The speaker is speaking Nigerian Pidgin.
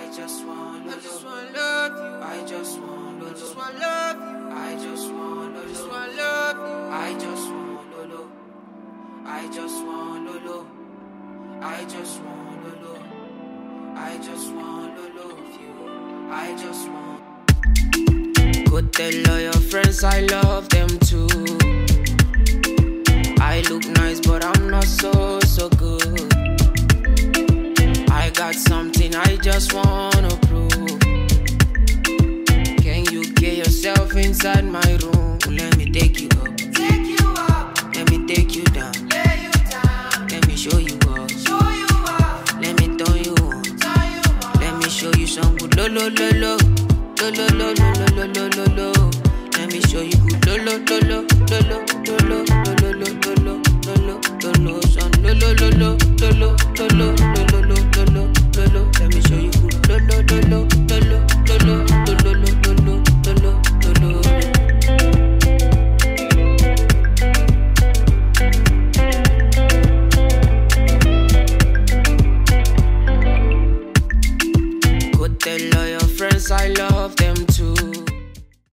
just want love you. I just want love you. I just want love you. I just want love. I just want love. I just want love. I just want love you. I just want. Go tell all your friends I love them too. I look nice, but I'm not so good. I got something I just wanna prove. Can you get yourself inside my room? Let me take you up. Take you up. Let me take you down. Lay you down. Let me show you up. Show you up. Let me turn you on. Turn you on. Let me show you some good lo lo lo lo. Lo lo lo lo lo lo lo lo. Let me show you good lo lo lo lo lo lo lo lo lo lo lo lo lo lo son lo lo lo lo lo lo lo lo lo lo lo lo. Let me show you good lo lo lo lo lo lo lo lo lo lo lo lo. Go tell all your friends I love them